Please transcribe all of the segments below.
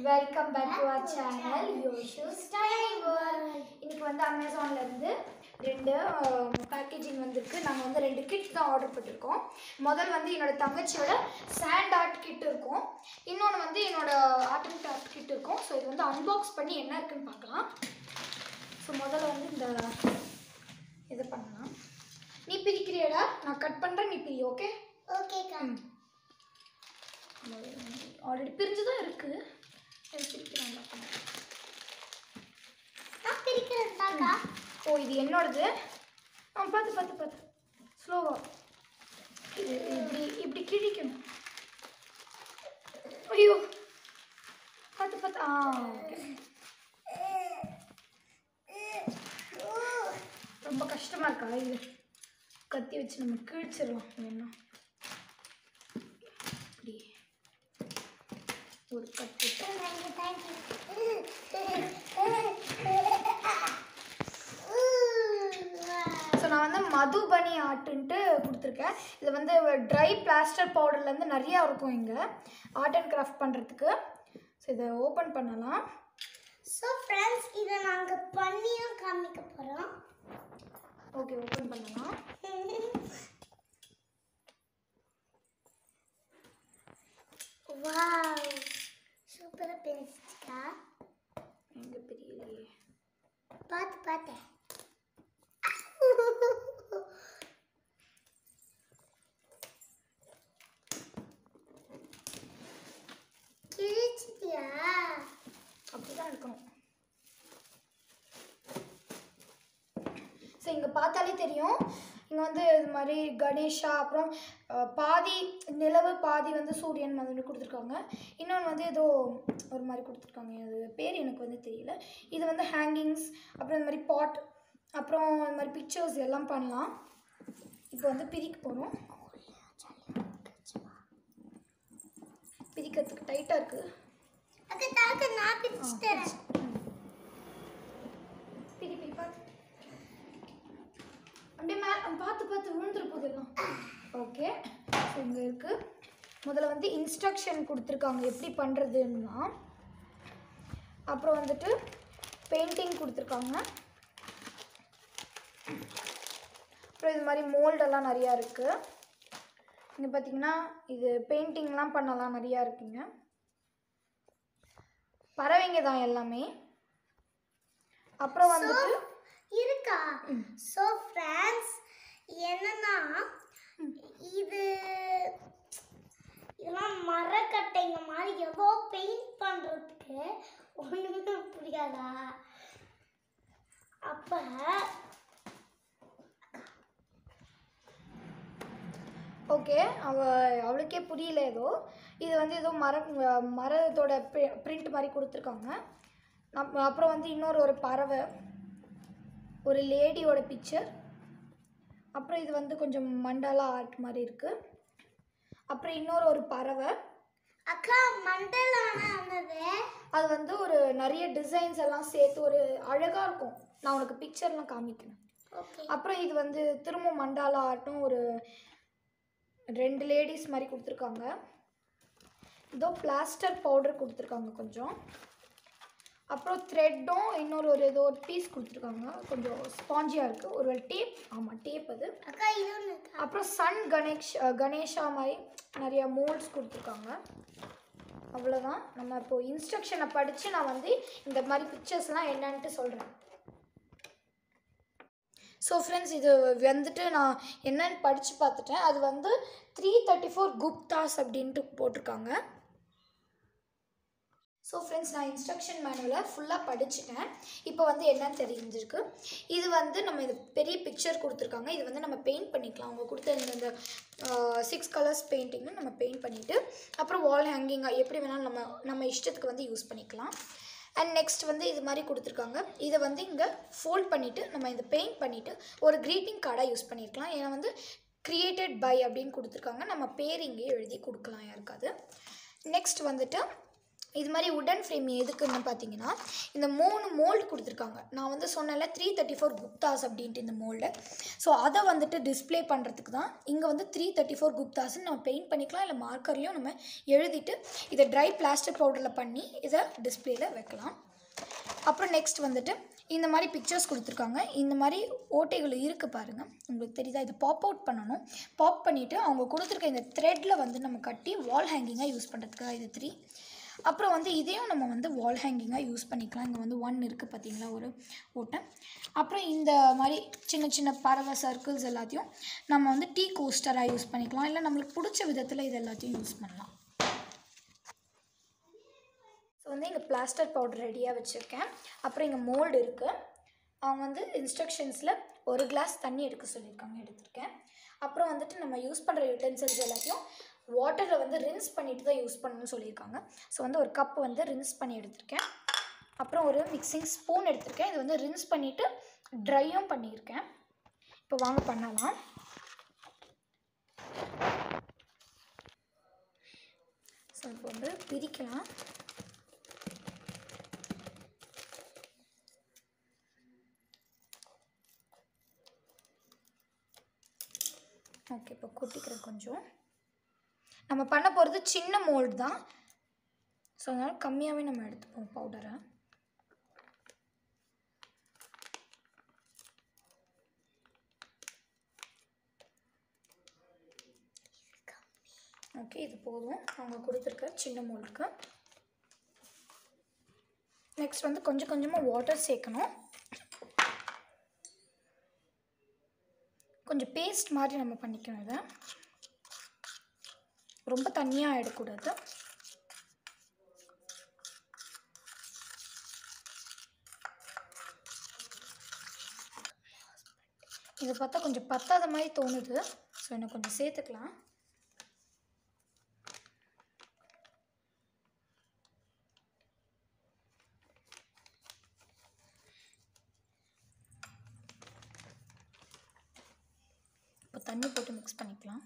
Welcome back to our channel Yoshu's Tiny World. இன்னைக்கு வந்து அமேசான்ல இருந்து ரெண்டு பேக்கேஜிங் வந்திருக்கு. நாங்க வந்து ரெண்டு கிட் தான் ஆர்டர் பண்ணிருக்கோம். முதல் வந்து என்னோட தங்கச்சியோட சாண்ட் ஆர்ட் கிட் இருக்கும். இன்னொன்னு வந்து என்னோட ஆர்ட் அண்ட் கிராஃப்ட் கிட் இருக்கும். சோ இது வந்து அன்பாக்ஸ் பண்ணி என்ன இருக்குன்னு பார்க்கலாம். சோ முதல்ல வந்து இந்த இத பண்ணலாம். நீ பிரிக்கிறியடா? நான் கட் பண்றேன், நீ பிரி. ஓகே? ஓகேக்கா. ஆல்ரெடி பிரிஞ்சு தான் இருக்கு. ஓ இது என்னோடது. பார்த்து ஸ்லோவா இது இப்படி கிழிக்கணும். ஐயோ பார்த்து ஓகே. ரொம்ப கஷ்டமா இருக்கா? இது கத்தி வச்சு நம்ம கிழிச்சிடலாம். என்ன இப்படி ஒரு கட்டு. ஸோ நான் வந்து மதுபனி ஆர்ட்டுன்ட்டு கொடுத்துருக்கேன். இது வந்து ட்ரை பிளாஸ்டர் பவுடர்லேருந்து நிறையா இருக்கும் இங்கே ஆர்ட் அண்ட் கிராஃப்ட் பண்ணுறதுக்கு. ஸோ இதை ஓப்பன் பண்ணலாம். ஸோ ஃப்ரெண்ட்ஸ், இதை நாங்கள் பண்ணியும் காமிக்க போகிறோம். ஓகே, ஓப்பன் பண்ணலாம். வாவ், சூப்பராக பிரிச்சுக்கா. எங்கே பிரியலையே. பார்த்தேன். கிழிச்சிட்டியா? அப்படிதான் இருக்கணும். ஸோ இங்கே பார்த்தாலே தெரியும். இங்கே வந்து இது மாதிரி கணேஷா, அப்புறம் பாதி நிலவு பாதி வந்து சூரியன் மாதிரி கொடுத்துருக்காங்க. இன்னொன்று வந்து ஏதோ ஒரு மாதிரி கொடுத்துருக்காங்க. அது பேர் எனக்கு வந்து தெரியல. இது வந்து ஹேங்கிங்ஸ், அப்புறம் இந்த மாதிரி பாட், அப்புறம் இந்த மாதிரி பிக்சர்ஸ் எல்லாம் பண்ணலாம். இப்போ வந்து பிரிக்க போகிறோம். பிரிக்கிறதுக்கு டைட்டாக இருக்குது. நான் பிரிச்சுட்டேன். பிரி பார்த்து அப்படியே பார்த்து விழுந்துரு போதெல்லாம். ஓகே, இங்கே இருக்குது. முதல்ல வந்து இன்ஸ்ட்ரக்ஷன் கொடுத்துருக்காங்க எப்படி பண்ணுறதுன்னா. அப்புறம் வந்துட்டு பெயிண்டிங் கொடுத்துருக்காங்க. அப்புறம் இது மாதிரி மோல்டெல்லாம் நிறையா இருக்குது. இங்கே பார்த்தீங்கன்னா இது பெயிண்டிங்லாம் பண்ணலாம், நிறையா இருக்குங்க. பறவைங்க தான் எல்லாமே. அப்புறம் வந்துட்டு இருக்கா. ஸோ ஃப்ரெண்ட்ஸ், என்னன்னா இதெல்லாம் மரக்கட்டைங்க மாதிரி எவ்வளோ பெயிண்ட் பண்ணுறதுக்கு ஒன்றுமே புரியாதா? அப்போ ஓகே, அவளுக்கே புரியல ஏதோ. இது வந்து ஏதோ மரத்தோட பிரிண்ட் மாதிரி கொடுத்துருக்காங்க. அப்புறம் வந்து இன்னொரு ஒரு பறவை, ஒரு லேடியோட பிக்சர். அப்புறம் இது வந்து கொஞ்சம் மண்டலா ஆர்ட் மாதிரி இருக்குது. அப்புறம் இன்னொரு ஒரு பறவை. அக்கா, மண்டலானது அது வந்து ஒரு நிறைய டிசைன்ஸ் எல்லாம் சேர்த்து ஒரு அழகாக இருக்கும். நான் உனக்கு பிக்சர்லாம் காமிக்கிறேன். அப்புறம் இது வந்து திரும்ப மண்டாலா ஆர்ட்டும் ஒரு ரெண்டு லேடிஸ் மாதிரி கொடுத்துருக்காங்க. இதோ பிளாஸ்டர் பவுடர் கொடுத்துருக்காங்க கொஞ்சம். அப்புறம் த்ரெட்டும் இன்னொரு ஏதோ ஒரு பீஸ் கொடுத்துருக்காங்க. கொஞ்சம் ஸ்பாஞ்சியாக இருக்குது. ஒரு டேப், ஆமாம் டேப் அது. அக்கா இது. அப்புறம் கணேஷா மாதிரி நிறையா மோல்ட்ஸ் கொடுத்துருக்காங்க. அவ்வளோதான். நம்ம இப்போது இன்ஸ்ட்ரக்ஷனை படித்து நான் வந்து இந்த மாதிரி பிக்சர்ஸ்லாம் என்னன்ட்டு சொல்கிறேன். ஸோ ஃப்ரெண்ட்ஸ், இது வந்துட்டு நான் என்னென்னு படித்து பார்த்துட்டேன். அது வந்து 334 குப்தாஸ் அப்படின்ட்டு போட்டிருக்காங்க. ஸோ ஃப்ரெண்ட்ஸ், நான் இன்ஸ்ட்ரக்ஷன் மேனுவலை ஃபுல்லாக படிச்சுட்டேன். இப்போ வந்து என்னன்னு தெரிஞ்சிருக்கு. இது வந்து நம்ம இது பெரிய பிக்சர் கொடுத்துருக்காங்க. இது வந்து நம்ம பெயிண்ட் பண்ணிக்கலாம். அவங்க கொடுத்த இந்த 6 கலர்ஸ் பெயிண்டிங்னு நம்ம பெயிண்ட் பண்ணிவிட்டு அப்புறம் வால் ஹேங்கிங்காக எப்படி வேணாலும் நம்ம இஷ்டத்துக்கு வந்து யூஸ் பண்ணிக்கலாம். அண்ட் நெக்ஸ்ட் வந்து இது மாதிரி கொடுத்துருக்காங்க. இதை வந்து இங்கே ஃபோல்ட் பண்ணிவிட்டு நம்ம இதை பெயிண்ட் பண்ணிவிட்டு ஒரு க்ரீட்டிங் கார்டாக யூஸ் பண்ணியிருக்கலாம். ஏன்னா வந்து க்ரியேட்டட் பை அப்படின்னு கொடுத்துருக்காங்க. நம்ம பேர் இங்கே எழுதி கொடுக்கலாம் யாருக்காவது. நெக்ஸ்ட் வந்துட்டு இது மாதிரி உடன் ஃப்ரேம் எதுக்குன்னு பார்த்தீங்கன்னா இந்த 3 மோல்டு கொடுத்துருக்காங்க. நான் வந்து சொன்னேன்ல 334 குப்தாஸ் அப்படின்ட்டு இந்த மோல்டு. ஸோ அதை வந்துட்டு டிஸ்பிளே பண்ணுறதுக்கு தான் இங்கே வந்து 334 குப்தாஸ்ன்னு நம்ம பெயிண்ட் பண்ணிக்கலாம், இல்லை மார்க்கர்லையும் நம்ம எழுதிட்டு இதை ட்ரை பிளாஸ்டிக் பவுடரில் பண்ணி இதை டிஸ்பிளேயில் வைக்கலாம். அப்புறம் நெக்ஸ்ட் வந்துட்டு இந்த மாதிரி பிக்சர்ஸ் கொடுத்துருக்காங்க. இந்த மாதிரி ஓட்டைகள் இருக்குது பாருங்கள், உங்களுக்கு தெரியுதா? இது பாப் அவுட் பண்ணணும். பாப் பண்ணிவிட்டு அவங்க கொடுத்துருக்க இந்த த்ரெட்டில் வந்து நம்ம கட்டி வால் ஹேங்கிங்காக யூஸ் பண்ணுறதுக்காக இது 3. அப்புறம் வந்து இதையும் நம்ம வந்து வால் ஹேங்கிங்காக யூஸ் பண்ணிக்கலாம். இங்கே வந்து 1 இருக்குது பார்த்தீங்களா, ஒரு ஓட்டை. அப்புறம் இந்த மாதிரி சின்ன சின்ன பறவை சர்க்கிள்ஸ் எல்லாத்தையும் நம்ம வந்து டீ கோஸ்டராக யூஸ் பண்ணிக்கலாம், இல்லை நம்மளுக்கு பிடிச்ச விதத்தில் இது எல்லாத்தையும் யூஸ் பண்ணலாம். ஸோ வந்து இங்கே பிளாஸ்டர் பவுடர் ரெடியாக வச்சுருக்கேன். அப்புறம் இங்கே மோல்டு இருக்குது. அவங்க வந்து இன்ஸ்ட்ரக்ஷன்ஸில் 1 கிளாஸ் தண்ணி எடுக்க சொல்லியிருக்காங்க, எடுத்திருக்கேன். அப்புறம் வந்துட்டு நம்ம யூஸ் பண்ணுற யூட்டென்சில்ஸ் எல்லாத்தையும் வாட்டரில் வந்து ரின்ஸ் பண்ணிட்டு தான் யூஸ் பண்ணணும்னு சொல்லியிருக்காங்க. ஸோ வந்து ஒரு கப் வந்து ரின்ஸ் பண்ணி எடுத்திருக்கேன். அப்புறம் ஒரு மிக்சிங் ஸ்பூன் எடுத்திருக்கேன். இது வந்து ரின்ஸ் பண்ணிவிட்டு ட்ரையும் பண்ணியிருக்கேன். இப்போ வாங்க பண்ணலாம். ஸோ இப்போ வந்து பிரிக்கலாம். ஓகே, இப்போ கொட்டிக்கிறேன் கொஞ்சம். நம்ம பண்ண போகிறது சின்ன மோல்டு தான், ஸோ அதனால் கம்மியாகவே நம்ம எடுத்துப்போம் பவுடரை. ஓகே, இது போதும் அவங்க கொடுத்துருக்க சின்ன மோல்டுக்கு. நெக்ஸ்ட் வந்து கொஞ்சம் கொஞ்சமாக வாட்டர் சேர்க்கணும். கொஞ்சம் பேஸ்ட் மாதிரி நம்ம பண்ணிக்கணும். இதை ரொம்ப தண்ணியாக ஆகிடக்கூடாது. இதை பார்த்தா கொஞ்சம் பத்தாத மாதிரி தோணுது, ஸோ எனக்கு கொஞ்சம் சேர்த்துக்கலாம். இப்போ தண்ணி போட்டு மிக்ஸ் பண்ணிக்கலாம்.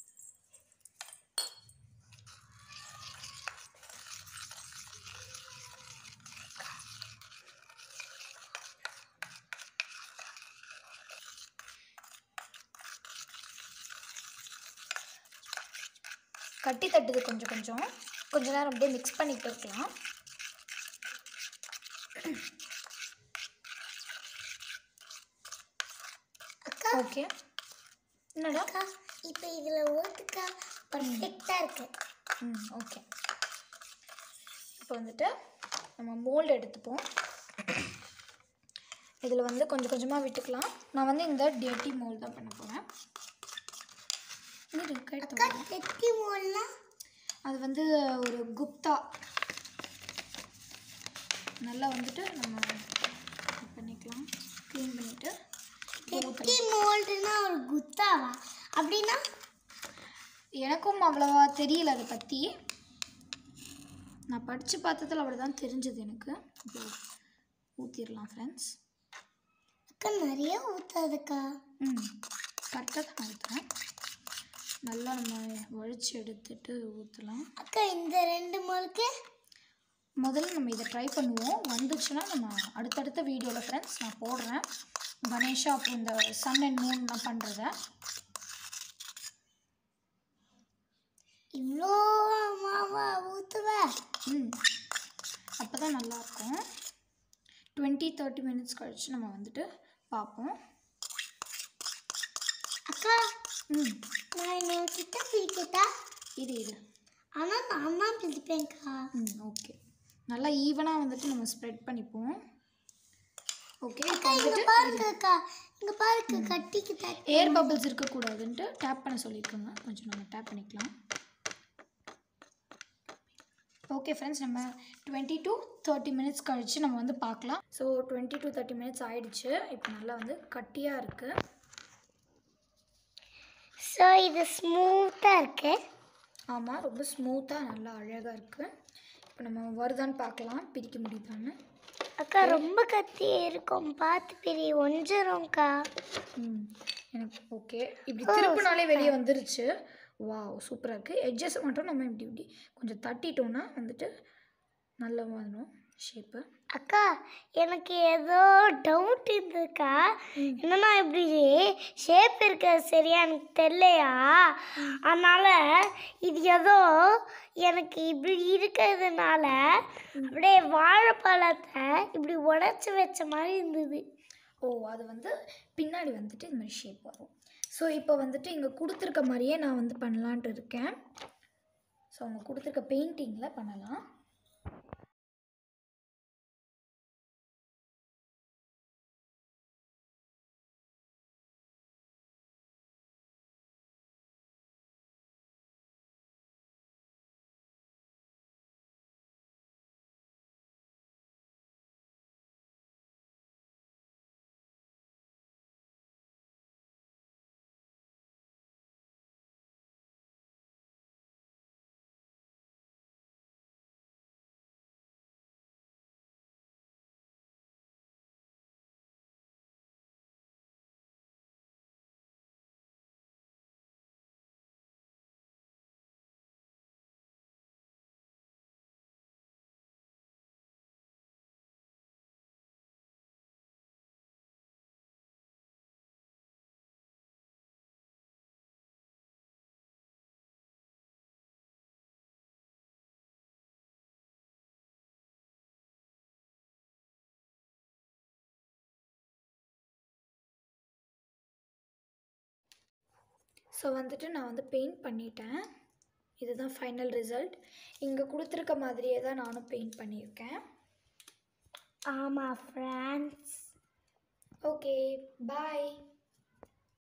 கட்டி தட்டுது கொஞ்சம் கொஞ்ச நேரம் அப்படியே மிக்ஸ் பண்ணிட்டு இருக்கலாம். ஓகே, என்னடா இப்போ இதில் ஊற்றுக்கா பர்ஃபெக்டாக இருக்கு. ஓகே, இப்போ வந்துட்டு நம்ம மோல்டு எடுத்துப்போம். இதில் வந்து கொஞ்சம் கொஞ்சமாக விட்டுக்கலாம். நான் வந்து இந்த டெட்டி மோல்டு தான் பண்ண போகிறேன். டெட்டி மோல்னா அது வந்து ஒரு குப்தா. நல்லா வந்துட்டு நம்ம பண்ணிக்கலாம், க்ளீன் பண்ணிவிட்டு. டெட்டி மோல்டுனா ஒரு குப்தாவா? அப்படின்னா எனக்கும் அவ்வளோவா தெரியல அதை பற்றி. நான் படித்து பார்த்ததில் அவ்வளோ தான் தெரிஞ்சது எனக்கு. இப்போ ஊற்றிடலாம் ஃப்ரெண்ட்ஸ். அக்கா நிறைய ஊற்றாதுக்கா. கரெக்டாக தான் ஊற்றுறேன். நல்லா நம்ம வழித்து எடுத்துட்டு ஊற்றலாம். அக்கா இந்த 2 மோலுக்கு முதல்ல நம்ம இதை ட்ரை பண்ணுவோம். வந்துச்சுன்னா நம்ம அடுத்தடுத்த வீடியோவில் ஃப்ரெண்ட்ஸ் நான் போடுறேன். கணேஷா அப்புறம் இந்த சன் அண்ட் மூன் நான் பண்ணுறத. இவ்வளோ மாவா ஊற்றுவேன். அப்போ தான் நல்லாயிருக்கும். 20-30 மினிட்ஸ் கழிச்சு நம்ம வந்துட்டு பார்ப்போம். அக்கா நான் என்ன கிட்ட பிடிக்கட்டா? இது ஆனால் நான் தான் பிடிப்பேன்க்கா. ஓகே, நல்லா ஈவனாக வந்துட்டு நம்ம ஸ்ப்ரெட் பண்ணிப்போம். ஓகே, அக்கா இங்கே பாருங்கக்கா, இங்கே பாருங்க கட்டிக்கிட்ட ஏர் பபிள்ஸ் இருக்கக்கூடாதுன்ட்டு டேப் பண்ண சொல்லியிருக்கோங்க. கொஞ்சம் நம்ம டேப் பண்ணிக்கலாம். ஓகே ஃப்ரெண்ட்ஸ், நம்ம 20-30 மினிட்ஸ் கழித்து நம்ம வந்து பார்க்கலாம். ஸோ 20-30 மினிட்ஸ் ஆயிடுச்சு. இப்போ நல்லா வந்து கட்டியாக இருக்குது. ஸோ இது ஸ்மூத்தாக இருக்கு. ஆமாம், ரொம்ப ஸ்மூத்தாக நல்லா அழகாக இருக்குது. இப்போ நம்ம வருதான்னு பார்க்கலாம், பிரிக்க முடியுதான்னு. அக்கா ரொம்ப கத்தி இருக்கும், பார்த்து பெரிய ஒஞ்சிரும்க்கா. எனக்கு ஓகே, இப்படி திருப்பினாலே வெளியே வந்துருச்சு. வாவ், சூப்பராக இருக்குது. எட்ஜஸ் மட்டும் நம்ம இப்படி கொஞ்சம் தட்டிட்டோன்னா வந்துட்டு நல்ல வரணும் ஷேப்பு. அக்கா எனக்கு ஏதோ டவுட் இருந்ததுக்கா. என்னன்னா இப்படி ஷேப் இருக்க சரியா எனக்கு தெரியலையா, அதனால இது ஏதோ எனக்கு இப்படி இருக்கிறதுனால அப்படியே வாழைப்பழத்தை இப்படி உடச்சி வச்ச மாதிரி இருந்தது. ஓ, அது வந்து பின்னாடி வந்துட்டு இந்த மாதிரி ஷேப் வரும். ஸோ இப்போ வந்துட்டு இங்கே கொடுத்துருக்க மாதிரியே நான் வந்து பண்ணலான்ட்டு இருக்கேன். ஸோ அவங்க கொடுத்துருக்க பெயிண்டிங்கில் பண்ணலாம். ஸோ வந்துட்டு நான் வந்து பெயிண்ட் பண்ணிட்டேன். இதுதான் ஃபைனல் ரிசல்ட். இங்கே கொடுத்துருக்க மாதிரியே தான் நானும் பெயிண்ட் பண்ணியிருக்கேன். ஆமாம் ஃப்ரெண்ட்ஸ். ஓகே, பாய்.